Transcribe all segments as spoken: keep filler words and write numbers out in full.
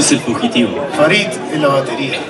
es el fugitivo. Farid en la batería.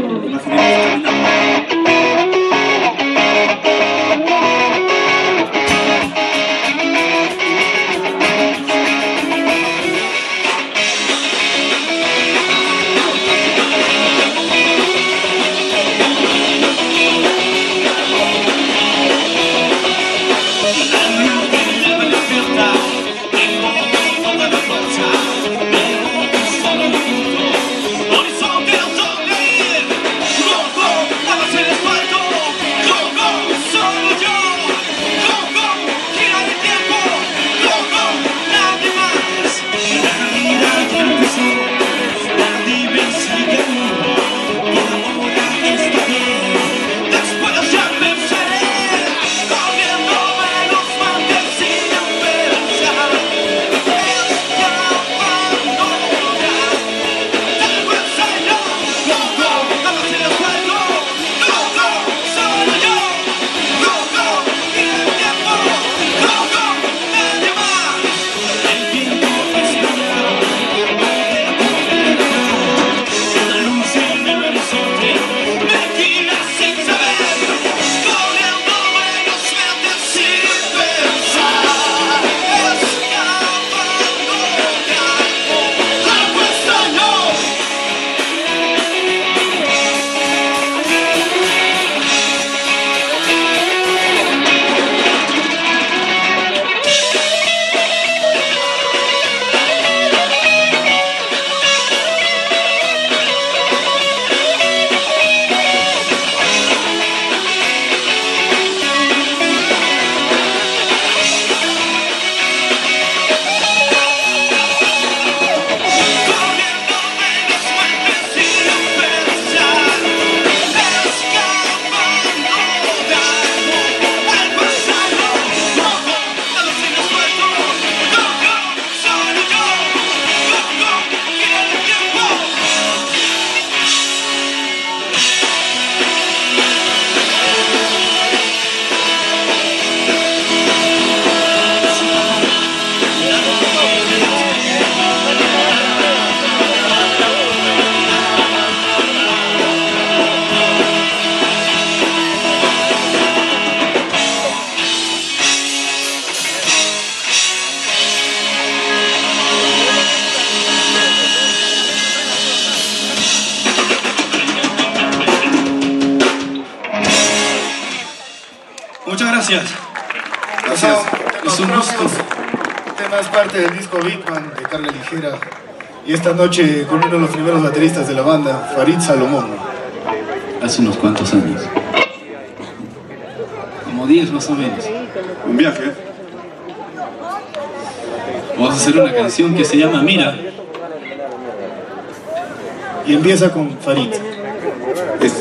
Muchas gracias. Gracias. Es un gusto. Este tema es parte del disco Big Man de Carga Ligera. Y esta noche con uno de los primeros bateristas de la banda, Farid Salomón. Hace unos cuantos años. Como diez más o menos. Un viaje. Vamos a hacer una canción que se llama Mira. Y empieza con Farid. Es.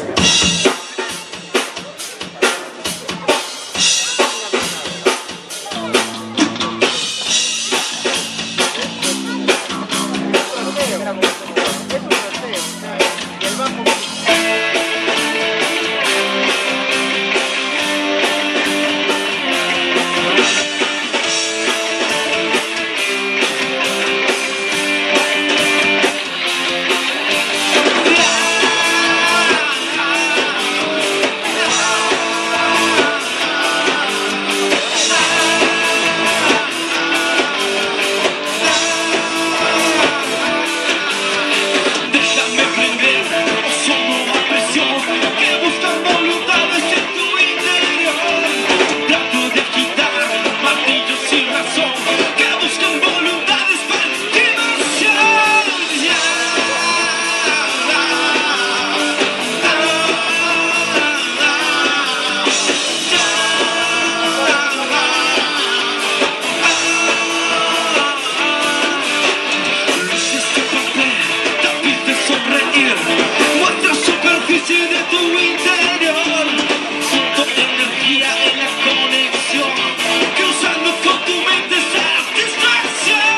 Energía en la conexión que usando con tu mente satisfacción.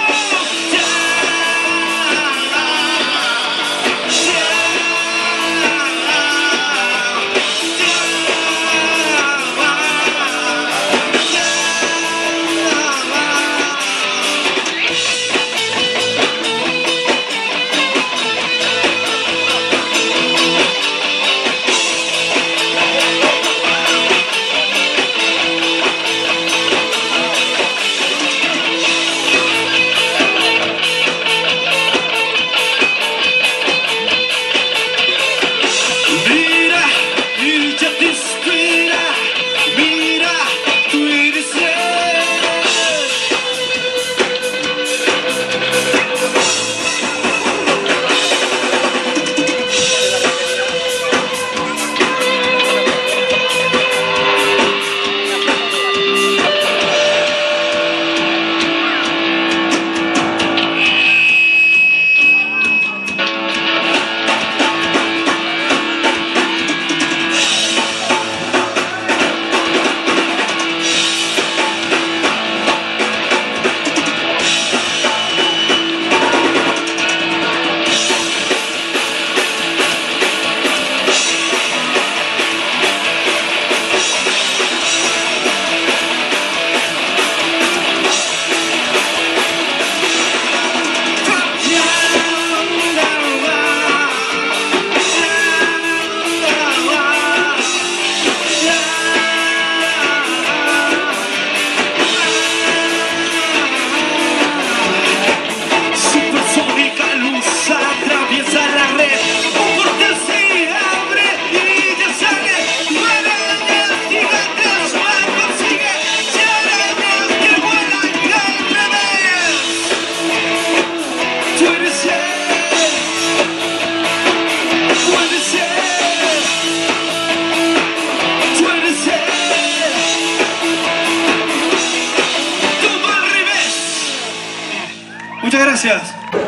Muchas gracias.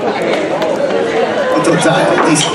Total, disco.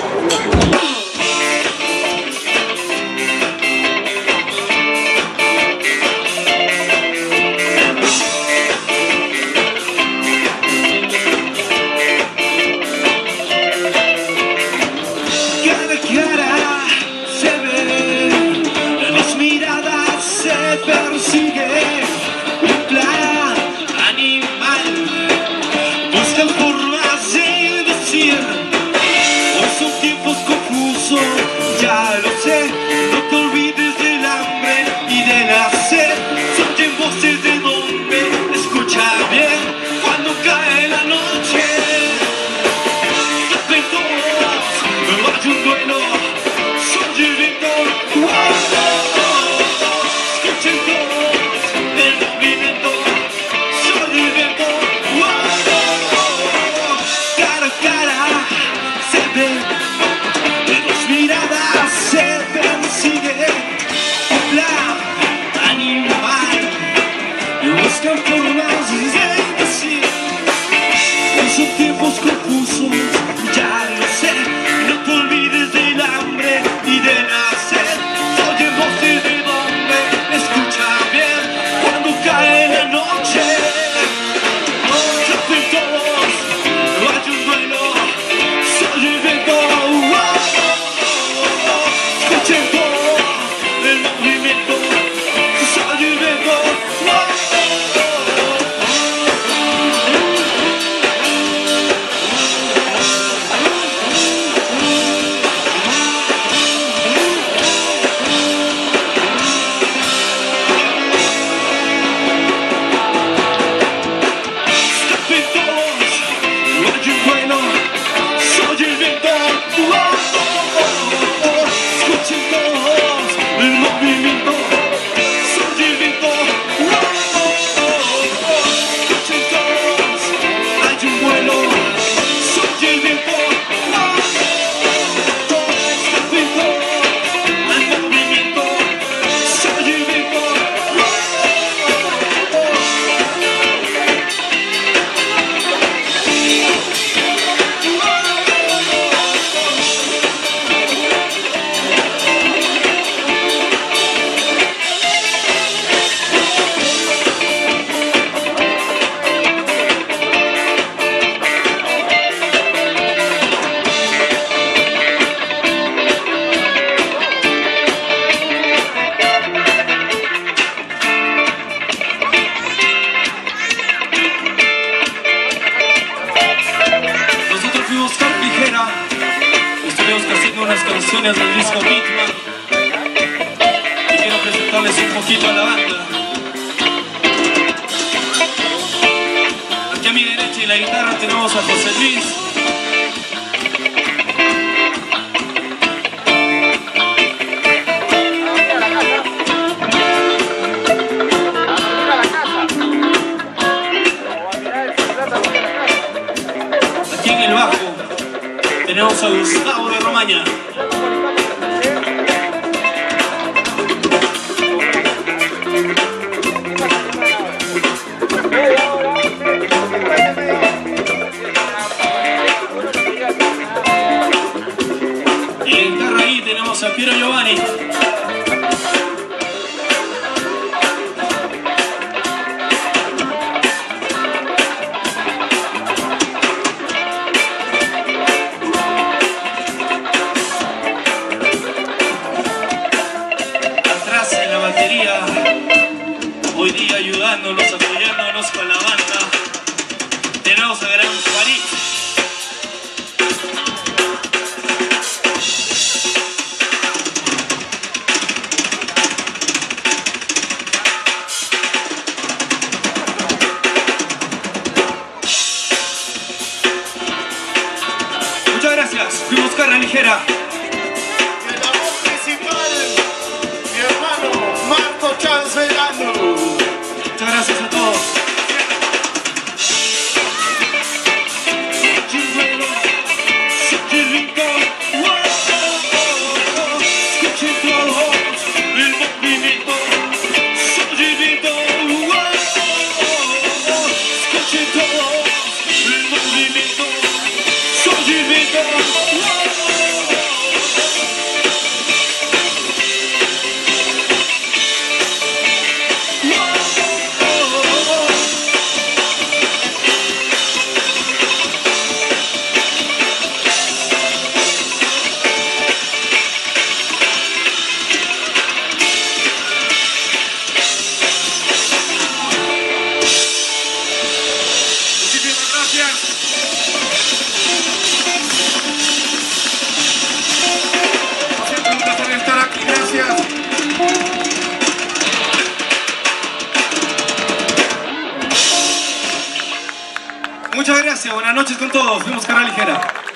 Del disco Bitman, y quiero presentarles un poquito a la banda. Aquí a mi derecha en la guitarra tenemos a José Luis. Aquí en el bajo tenemos a Gustavo de Romaña. Y en guitarra ahí tenemos a Piero Giovanni. Atrás en la batería, hoy día ayudándonos, apoyándonos con la banda, tenemos a gran Farid. Muchas gracias, fuimos Carga Ligera. Y en la voz principal, mi hermano Marco Chancelando. Muchas gracias a todos. gracias, buenas noches con todos. Fuimos Carga Ligera.